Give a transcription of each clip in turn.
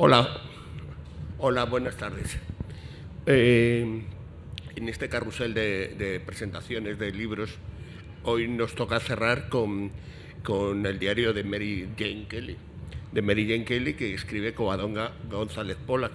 Hola, hola, buenas tardes. En este carrusel de presentaciones de libros, hoy nos toca cerrar con el diario de Mary Jane Kelly. De Mary Jane Kelly, que escribe Covadonga González Pola,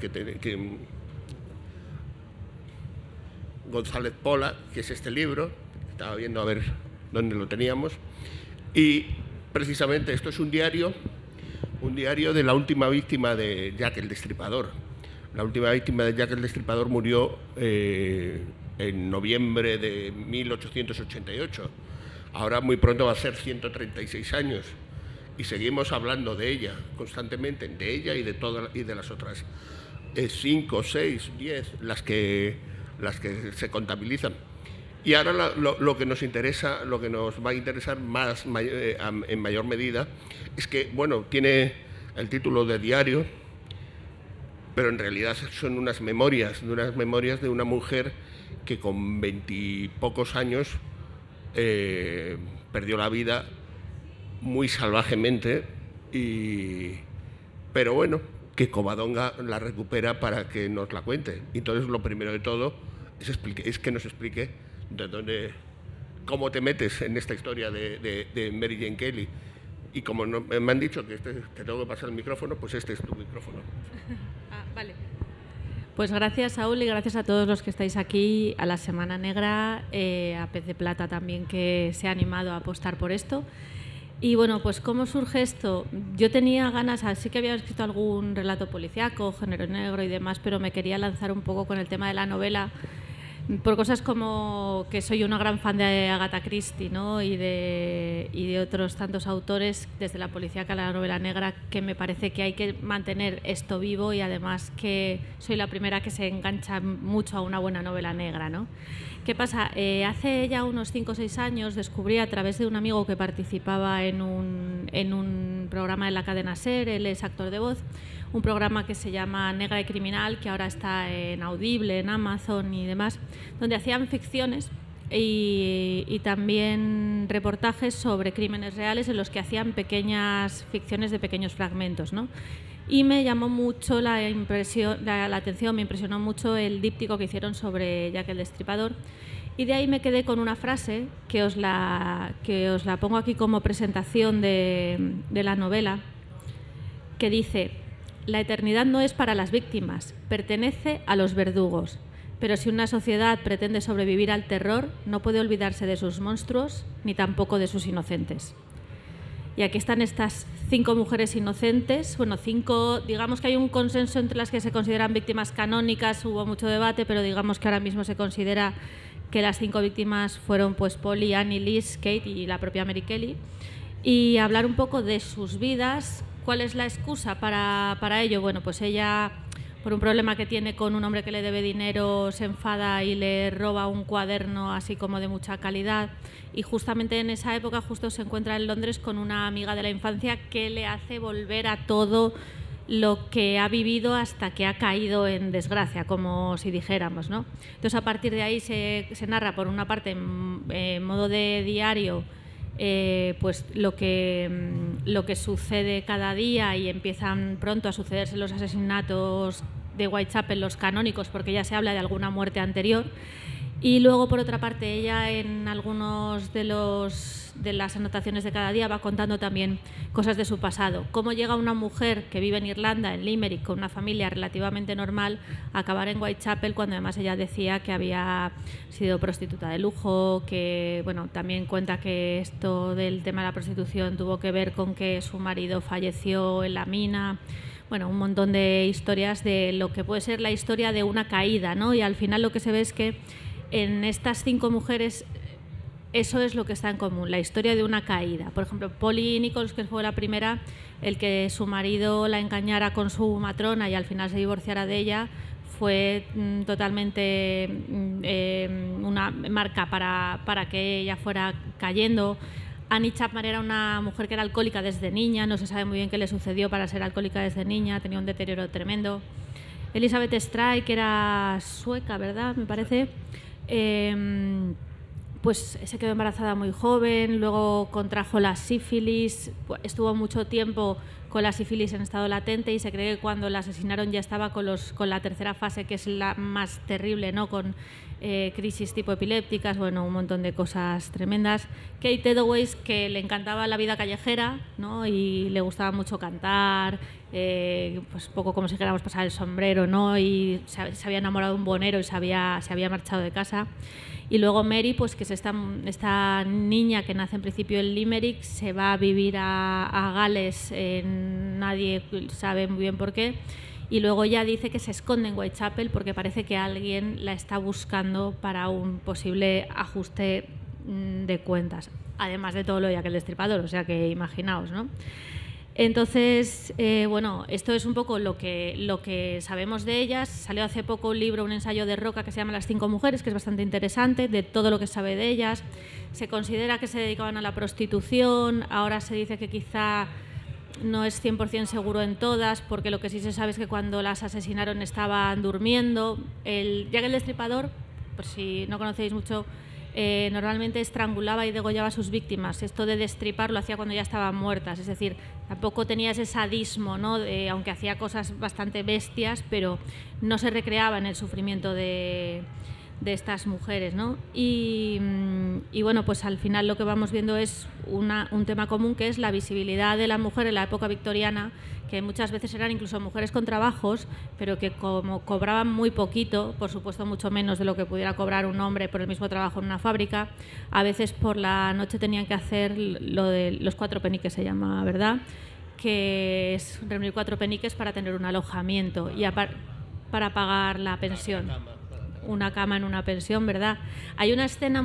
González Pola, que es este libro. Estaba viendo a ver dónde lo teníamos. Y precisamente esto es un diario de la última víctima de Jack el Destripador. La última víctima de Jack el Destripador murió en noviembre de 1888. Ahora muy pronto va a ser 136 años. Y seguimos hablando de ella constantemente, de ella y de las otras 5, 6, 10, las que se contabilizan. Y ahora lo que nos interesa, lo que nos va a interesar en mayor medida, es que, bueno, tiene el título de diario, pero en realidad son unas memorias de una mujer que con 20 y pocos años perdió la vida muy salvajemente, pero bueno, que Covadonga la recupera para que nos la cuente. Entonces, lo primero de todo es que nos explique cómo te metes en esta historia de Mary Jane Kelly. Y como me han dicho que te tengo que pasar el micrófono, pues este es tu micrófono. Vale. Pues gracias, Saúl, y gracias a todos los que estáis aquí, a la Semana Negra, a Pez de Plata también, que se ha animado a apostar por esto. Y bueno, pues ¿cómo surge esto? Yo tenía ganas, así que había escrito algún relato policíaco, género negro y demás, pero me quería lanzar un poco con el tema de la novela, por cosas como que soy una gran fan de Agatha Christie, ¿no? y de otros tantos autores, desde la policíaca a la novela negra, que me parece que hay que mantener esto vivo, y además que soy la primera que se engancha mucho a una buena novela negra, ¿no? ¿Qué pasa? Hace ya unos 5 o 6 años descubrí, a través de un amigo que participaba en un programa de la cadena SER, él es actor de voz, un programa que se llama Negra y Criminal, que ahora está en Audible, en Amazon y demás, donde hacían ficciones y también reportajes sobre crímenes reales, en los que hacían pequeñas ficciones de pequeños fragmentos, ¿no? Y me llamó mucho la atención, me impresionó mucho el díptico que hicieron sobre Jack el Destripador, y de ahí me quedé con una frase que os la pongo aquí como presentación de la novela, que dice: la eternidad no es para las víctimas, pertenece a los verdugos, pero si una sociedad pretende sobrevivir al terror, no puede olvidarse de sus monstruos ni tampoco de sus inocentes. Y aquí están estas 5 mujeres inocentes, bueno, 5, digamos que hay un consenso entre las que se consideran víctimas canónicas, hubo mucho debate, pero digamos que ahora mismo se considera que las 5 víctimas fueron pues Polly, Annie, Liz, Kate y la propia Mary Kelly, y hablar un poco de sus vidas. ¿Cuál es la excusa para ello? Bueno, pues ella, por un problema que tiene con un hombre que le debe dinero, se enfada y le roba un cuaderno así como de mucha calidad, y justamente en esa época justo se encuentra en Londres con una amiga de la infancia que le hace volver a todo lo que ha vivido hasta que ha caído en desgracia, como si dijéramos, ¿no? Entonces, a partir de ahí se narra, por una parte, en modo de diario, pues lo que sucede cada día, y empiezan pronto a sucederse los asesinatos de Whitechapel, los canónicos, porque ya se habla de alguna muerte anterior. Y luego, por otra parte, ella en algunos de las anotaciones de cada día va contando también cosas de su pasado. Cómo llega una mujer que vive en Irlanda, en Limerick, con una familia relativamente normal, a acabar en Whitechapel, cuando además ella decía que había sido prostituta de lujo, que bueno, también cuenta que esto del tema de la prostitución tuvo que ver con que su marido falleció en la mina. Bueno, un montón de historias de lo que puede ser la historia de una caída, ¿no? Y al final lo que se ve es que en estas 5 mujeres eso es lo que está en común, la historia de una caída. Por ejemplo, Polly Nichols, que fue la primera, el que su marido la engañara con su matrona y al final se divorciara de ella, fue totalmente una marca para que ella fuera cayendo. Annie Chapman era una mujer que era alcohólica desde niña, no se sabe muy bien qué le sucedió para ser alcohólica desde niña, tenía un deterioro tremendo. Elizabeth Strike, que era sueca, ¿verdad? Me parece. pues se quedó embarazada muy joven, luego contrajo la sífilis, estuvo mucho tiempo con la sífilis en estado latente y se cree que cuando la asesinaron ya estaba con la tercera fase, que es la más terrible, ¿no? Con crisis tipo epilépticas, bueno, un montón de cosas tremendas. Kate Edelweiss, que le encantaba la vida callejera, ¿no? Y le gustaba mucho cantar, pues poco como si dijéramos pasar el sombrero, ¿no? Y se había enamorado de un bonero y se había marchado de casa. Y luego Mary, pues que es esta niña que nace en principio en Limerick, se va a vivir a Gales, nadie sabe muy bien por qué, y luego ya dice que se esconde en Whitechapel porque parece que alguien la está buscando para un posible ajuste de cuentas, además de todo lo de Jack el Destripador, o sea que imaginaos, ¿no? Entonces, bueno, esto es un poco lo que sabemos de ellas. Salió hace poco un libro, un ensayo de Roca que se llama Las 5 mujeres, que es bastante interesante, de todo lo que sabe de ellas. Se considera que se dedicaban a la prostitución, ahora se dice que quizá no es 100% seguro en todas, porque lo que sí se sabe es que cuando las asesinaron estaban durmiendo. Jack el Destripador, por si no conocéis mucho, normalmente estrangulaba y degollaba a sus víctimas. Esto de destripar lo hacía cuando ya estaban muertas, es decir, tampoco tenía ese sadismo, ¿no? Aunque hacía cosas bastante bestias, pero no se recreaba en el sufrimiento de estas mujeres, ¿no? Y bueno, pues al final lo que vamos viendo es un tema común, que es la visibilidad de la mujer en la época victoriana, que muchas veces eran incluso mujeres con trabajos, pero que como cobraban muy poquito, por supuesto mucho menos de lo que pudiera cobrar un hombre por el mismo trabajo en una fábrica, a veces por la noche tenían que hacer lo de los 4 peniques, se llama, ¿verdad? Que es reunir 4 peniques para tener un alojamiento y para pagar la pensión. Una cama en una pensión, ¿verdad? Hay una escena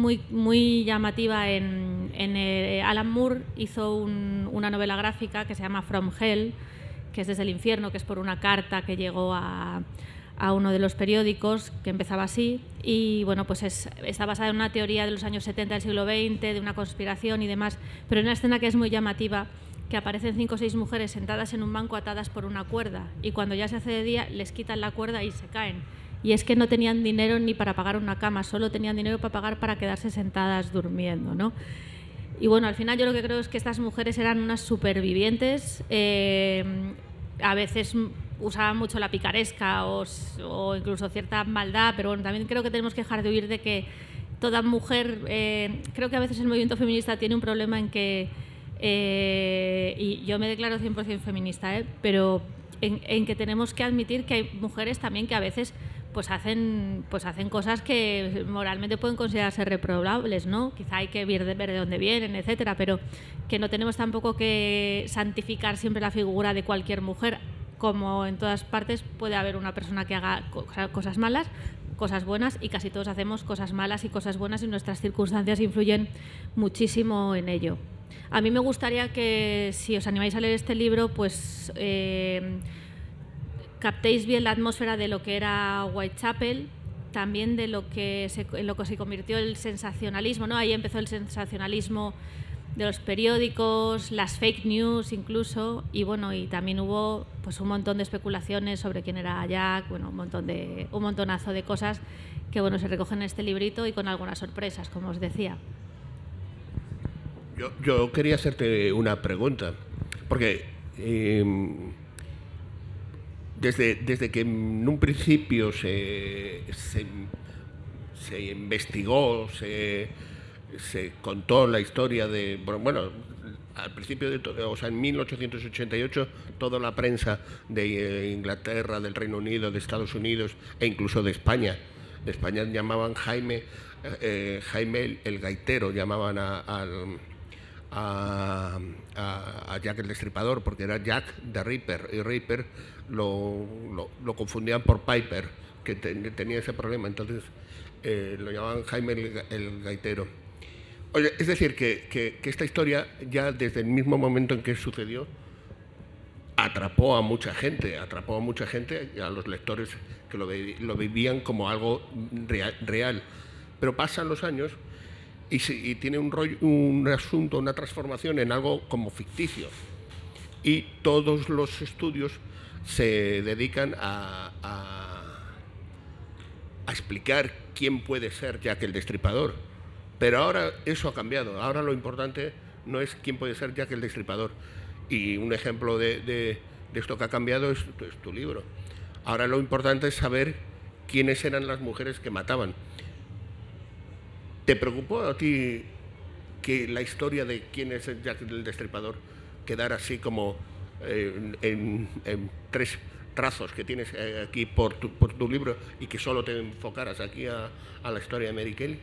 muy llamativa en Alan Moore hizo una novela gráfica que se llama From Hell, que es desde el infierno, que es por una carta que llegó a uno de los periódicos, que empezaba así, y bueno, pues está basada en una teoría de los años 70 del siglo XX, de una conspiración y demás, pero en una escena que es muy llamativa, que aparecen 5 o 6 mujeres sentadas en un banco atadas por una cuerda, y cuando ya se hace de día les quitan la cuerda y se caen. Y es que no tenían dinero ni para pagar una cama, solo tenían dinero para pagar para quedarse sentadas durmiendo, ¿no? Y bueno, al final yo lo que creo es que estas mujeres eran unas supervivientes, a veces usaban mucho la picaresca o incluso cierta maldad, pero bueno, también creo que tenemos que dejar de huir de que toda mujer, creo que a veces el movimiento feminista tiene un problema en que, y yo me declaro 100% feminista, pero en que tenemos que admitir que hay mujeres también que a veces pues hacen cosas que moralmente pueden considerarse reprobables, ¿no? Quizá hay que ver de dónde vienen, etcétera, pero que no tenemos tampoco que santificar siempre la figura de cualquier mujer. Como en todas partes puede haber una persona que haga cosas malas, cosas buenas, y casi todos hacemos cosas malas y cosas buenas, y nuestras circunstancias influyen muchísimo en ello. A mí me gustaría que, si os animáis a leer este libro, pues captéis bien la atmósfera de lo que era Whitechapel, también de en lo que se convirtió el sensacionalismo, ¿no? Ahí empezó el sensacionalismo de los periódicos, las fake news incluso, y bueno, y también hubo pues un montón de especulaciones sobre quién era Jack, bueno, un montonazo de cosas que bueno, se recogen en este librito, y con algunas sorpresas, como os decía. Yo quería hacerte una pregunta, porque desde que en un principio se investigó, se contó la historia de... Bueno, al principio, en 1888, toda la prensa de Inglaterra, del Reino Unido, de Estados Unidos e incluso de España llamaban Jaime el gaitero, llamaban a Jack el Destripador, porque era Jack the Ripper, y Ripper lo confundían por Piper, que tenía ese problema, entonces lo llamaban Jaime el gaitero. Oye, es decir, que esta historia, ya desde el mismo momento en que sucedió, atrapó a mucha gente, y a los lectores que lo vivían como algo real. Pero pasan los años y tiene un asunto, una transformación en algo como ficticio. Y todos los estudios se dedican a explicar quién puede ser Jack el Destripador. Pero ahora eso ha cambiado. Ahora lo importante no es quién puede ser Jack el Destripador. Y un ejemplo de esto que ha cambiado es tu libro. Ahora lo importante es saber quiénes eran las mujeres que mataban. ¿Te preocupó a ti que la historia de quién es Jack el Destripador quedara así como en 3 trazos que tienes aquí por tu libro y que solo te enfocaras aquí a la historia de Mary Kelly?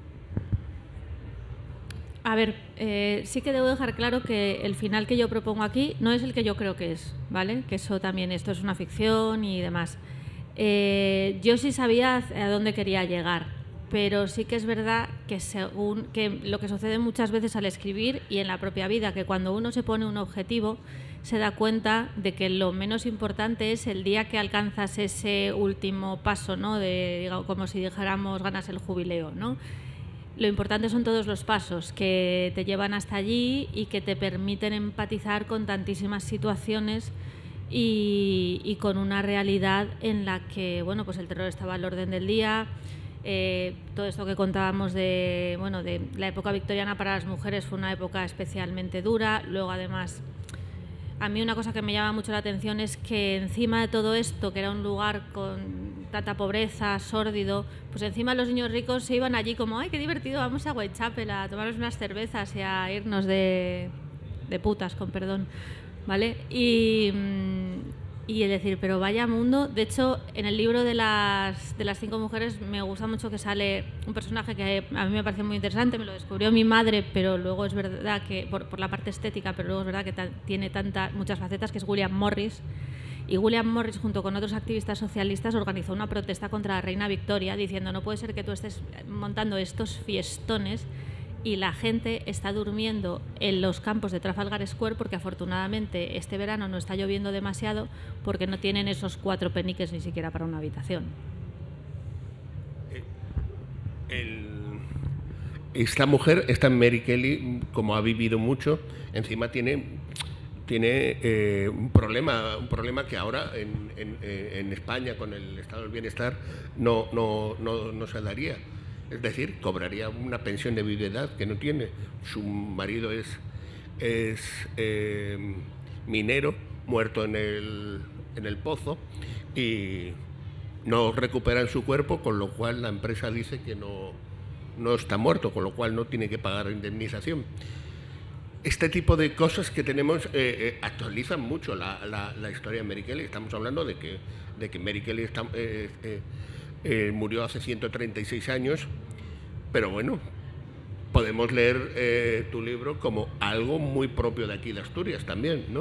A ver, sí que debo dejar claro que el final que yo propongo aquí no es el que yo creo que es, ¿vale? Que eso también, esto es una ficción y demás. Yo sí sabía a dónde quería llegar, pero sí que es verdad que según que lo que sucede muchas veces al escribir y en la propia vida, que cuando uno se pone un objetivo se da cuenta de que lo menos importante es el día que alcanzas ese último paso, ¿no? Digamos, como si dijéramos ganas el jubileo, ¿no? Lo importante son todos los pasos que te llevan hasta allí y que te permiten empatizar con tantísimas situaciones y con una realidad en la que, bueno, pues el terror estaba al orden del día. Todo esto que contábamos de la época victoriana para las mujeres fue una época especialmente dura. Luego, además, a mí una cosa que me llama mucho la atención es que encima de todo esto, que era un lugar con tanta pobreza, sórdido, pues encima los niños ricos se iban allí como ¡ay, qué divertido! Vamos a Whitechapel a tomarnos unas cervezas y a irnos de putas, con perdón, ¿vale? Y es decir, pero vaya mundo. De hecho, en el libro de las 5 mujeres me gusta mucho que sale un personaje que a mí me parece muy interesante, me lo descubrió mi madre, pero luego es verdad que, por la parte estética, pero luego es verdad que tiene muchas facetas, que es William Morris. Y William Morris, junto con otros activistas socialistas, organizó una protesta contra la reina Victoria, diciendo no puede ser que tú estés montando estos fiestones y la gente está durmiendo en los campos de Trafalgar Square porque afortunadamente este verano no está lloviendo demasiado porque no tienen esos 4 peniques ni siquiera para una habitación. Esta mujer, esta Mary Kelly, como ha vivido mucho, encima tiene un problema que ahora en España con el estado del bienestar no se daría. Es decir, cobraría una pensión de viudedad que no tiene. Su marido es minero, muerto en el pozo, y no recuperan su cuerpo, con lo cual la empresa dice que no está muerto, con lo cual no tiene que pagar indemnización. Este tipo de cosas que tenemos actualizan mucho la historia de Mary Kelly. Estamos hablando de que Mary Kelly murió hace 136 años, pero bueno, podemos leer tu libro como algo muy propio de aquí de Asturias también, ¿no?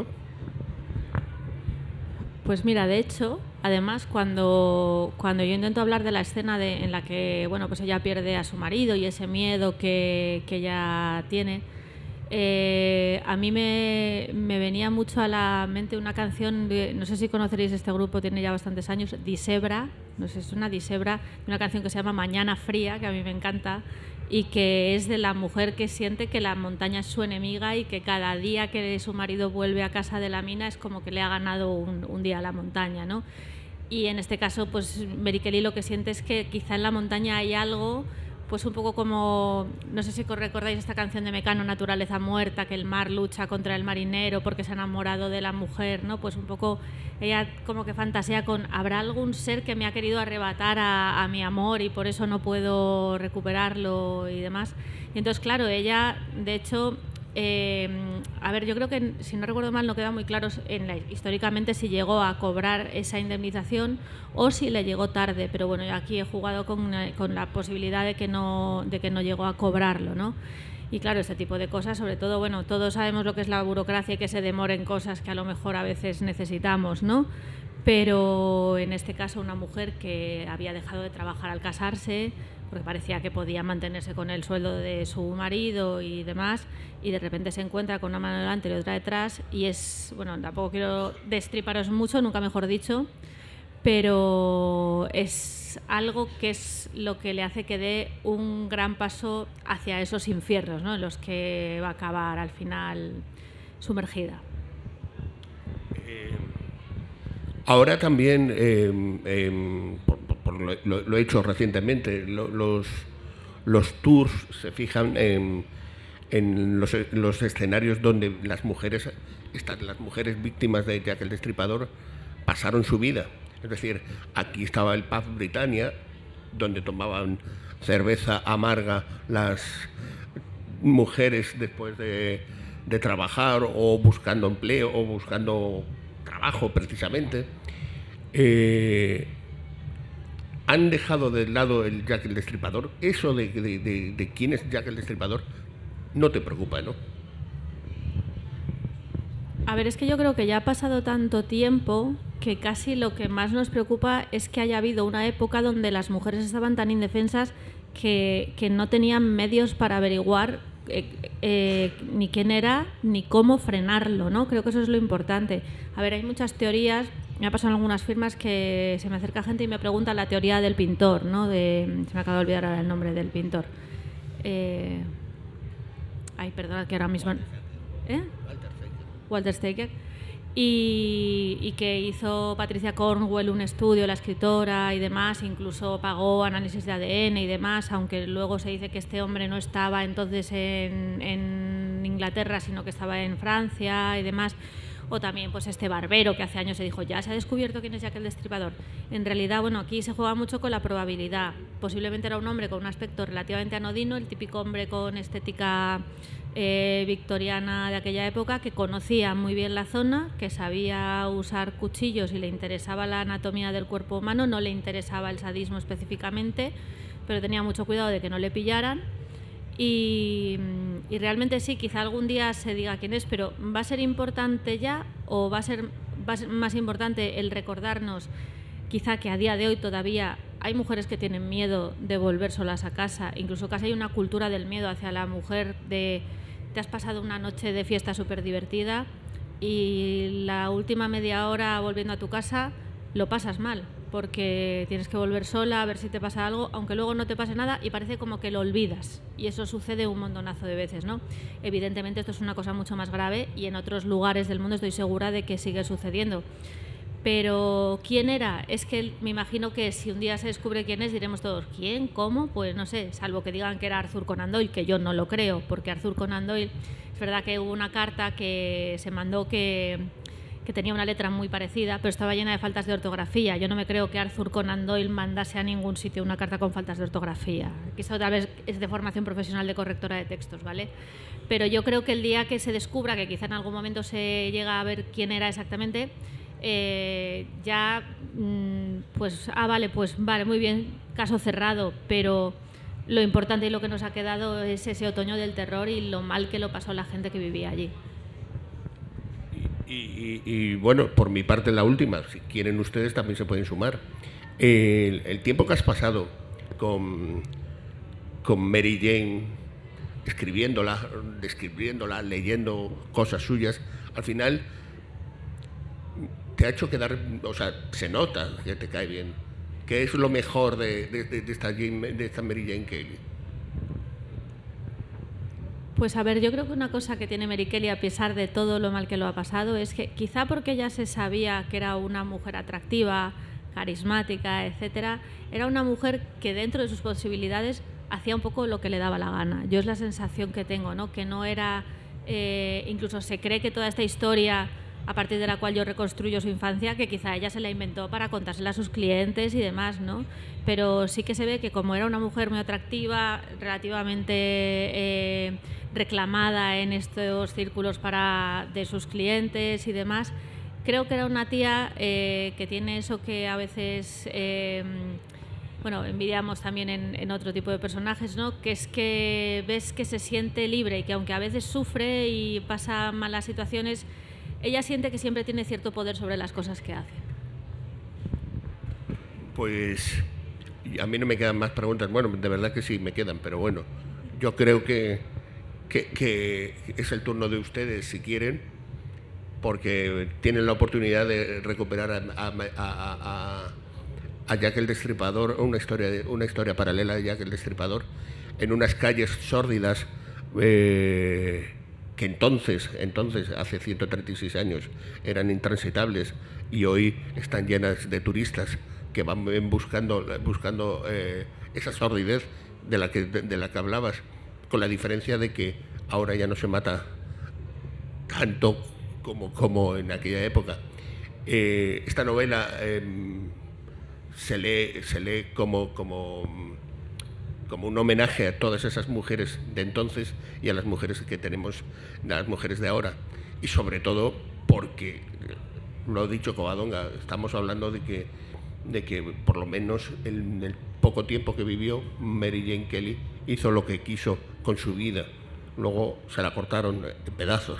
Pues mira, de hecho, además, cuando yo intento hablar de la escena en la que, bueno, pues ella pierde a su marido y ese miedo que ella tiene, a mí me venía mucho a la mente una canción, no sé si conoceréis este grupo, tiene ya bastantes años, Disebra, no sé, es una Disebra, una canción que se llama Mañana Fría, que a mí me encanta, y que es de la mujer que siente que la montaña es su enemiga y que cada día que su marido vuelve a casa de la mina es como que le ha ganado un día a la montaña, ¿no? Y en este caso, pues Mary Kelly lo que siente es que quizá en la montaña hay algo, pues un poco como, no sé si recordáis esta canción de Mecano, Naturaleza Muerta, que el mar lucha contra el marinero porque se ha enamorado de la mujer, ¿no? Pues un poco ella como que fantasea con, ¿habrá algún ser que me ha querido arrebatar a mi amor y por eso no puedo recuperarlo y demás? Y entonces, claro, ella, de hecho, a ver, yo creo que, si no recuerdo mal, no queda muy claro históricamente si llegó a cobrar esa indemnización o si le llegó tarde, pero bueno, yo aquí he jugado con la posibilidad de que no llegó a cobrarlo, ¿no? Y claro, este tipo de cosas, sobre todo, bueno, todos sabemos lo que es la burocracia y que se demoren cosas que a lo mejor a veces necesitamos, ¿no? Pero en este caso una mujer que había dejado de trabajar al casarse, porque parecía que podía mantenerse con el sueldo de su marido y demás, y de repente se encuentra con una mano delante y otra detrás, y es, bueno, tampoco quiero destriparos mucho, nunca mejor dicho, pero es algo que es lo que le hace que dé un gran paso hacia esos infiernos, ¿no?, en los que va a acabar al final sumergida. Ahora también, lo he hecho recientemente, los tours se fijan en los escenarios donde las mujeres víctimas de Jack el Destripador pasaron su vida. Es decir, aquí estaba el pub Britannia, donde tomaban cerveza amarga las mujeres después de trabajar o buscando empleo o buscando trabajo precisamente. Han dejado de lado el Jack el Destripador. Eso de quién es Jack el Destripador no te preocupa, ¿no? A ver, es que yo creo que ya ha pasado tanto tiempo que casi lo que más nos preocupa es que haya habido una época donde las mujeres estaban tan indefensas que no tenían medios para averiguar ni quién era ni cómo frenarlo, ¿no? Creo que eso es lo importante. A ver, hay muchas teorías. Me ha pasado en algunas firmas que se me acerca gente y me pregunta la teoría del pintor, ¿no? Se me acaba de olvidar ahora el nombre del pintor. Ay, perdona, que ahora mismo... Walter Steiger. Y que hizo Patricia Cornwell un estudio, la escritora y demás, incluso pagó análisis de ADN y demás, aunque luego se dice que este hombre no estaba entonces en Inglaterra, sino que estaba en Francia y demás. O también pues este barbero que hace años se dijo, ya se ha descubierto quién es Jack el Destripador. En realidad, bueno, aquí se juega mucho con la probabilidad. Posiblemente era un hombre con un aspecto relativamente anodino, el típico hombre con estética victoriana de aquella época, que conocía muy bien la zona, que sabía usar cuchillos y le interesaba la anatomía del cuerpo humano, no le interesaba el sadismo específicamente, pero tenía mucho cuidado de que no le pillaran. Y realmente sí, quizá algún día se diga quién es, pero ¿va a ser importante ya o va a ser más importante el recordarnos quizá que a día de hoy todavía hay mujeres que tienen miedo de volver solas a casa? Incluso casi hay una cultura del miedo hacia la mujer, de te has pasado una noche de fiesta súper divertida y la última media hora volviendo a tu casa lo pasas mal, porque tienes que volver sola a ver si te pasa algo, aunque luego no te pase nada y parece como que lo olvidas. Y eso sucede un montonazo de veces, ¿no? Evidentemente esto es una cosa mucho más grave y en otros lugares del mundo estoy segura de que sigue sucediendo. Pero ¿quién era? Es que me imagino que si un día se descubre quién es, diremos todos, ¿quién? ¿Cómo? Pues no sé, salvo que digan que era Arthur Conan Doyle, que yo no lo creo, porque Arthur Conan Doyle, es verdad que hubo una carta que se mandó que tenía una letra muy parecida, pero estaba llena de faltas de ortografía. Yo no me creo que Arthur Conan Doyle mandase a ningún sitio una carta con faltas de ortografía. Quizá tal vez es de formación profesional de correctora de textos, ¿vale? Pero yo creo que el día que se descubra, que quizá en algún momento se llega a ver quién era exactamente, ya, pues, vale, muy bien, caso cerrado, pero lo importante y lo que nos ha quedado es ese otoño del terror y lo mal que lo pasó la gente que vivía allí. Y bueno, por mi parte la última, si quieren ustedes también se pueden sumar. El tiempo que has pasado con Mary Jane, describiéndola, leyendo cosas suyas, al final te ha hecho quedar, o sea, se nota que te cae bien. ¿Qué es lo mejor de esta Mary Jane Kelly? Pues a ver, yo creo que una cosa que tiene Mary Kelly, a pesar de todo lo mal que lo ha pasado, es que quizá porque ella se sabía que era una mujer atractiva, carismática, etcétera, era una mujer que dentro de sus posibilidades hacía un poco lo que le daba la gana. Yo es la sensación que tengo, ¿no? Que no era, incluso se cree que toda esta historia a partir de la cual yo reconstruyo su infancia, que quizá ella se la inventó para contársela a sus clientes y demás, ¿no? Pero sí que se ve que como era una mujer muy atractiva, relativamente reclamada en estos círculos de sus clientes y demás, creo que era una tía que tiene eso que a veces envidiamos también en otro tipo de personajes, ¿no? Que es que ves que se siente libre y que aunque a veces sufre y pasa malas situaciones, ella siente que siempre tiene cierto poder sobre las cosas que hace. Pues a mí no me quedan más preguntas. Bueno, de verdad que sí me quedan, pero bueno, yo creo que es el turno de ustedes si quieren, porque tienen la oportunidad de recuperar a Jack el Destripador, una historia paralela de Jack el Destripador, en unas calles sórdidas que entonces, hace 136 años, eran intransitables y hoy están llenas de turistas que van buscando esa sordidez de la que hablabas, con la diferencia de que ahora ya no se mata tanto como en aquella época. Esta novela se lee como un homenaje a todas esas mujeres de entonces y a las mujeres que tenemos, a las mujeres de ahora, y sobre todo porque, lo ha dicho Covadonga, estamos hablando de que por lo menos en el poco tiempo que vivió, Mary Jane Kelly hizo lo que quiso con su vida, luego se la cortaron en pedazos.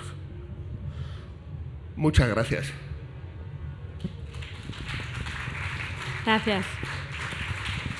Muchas gracias. Gracias.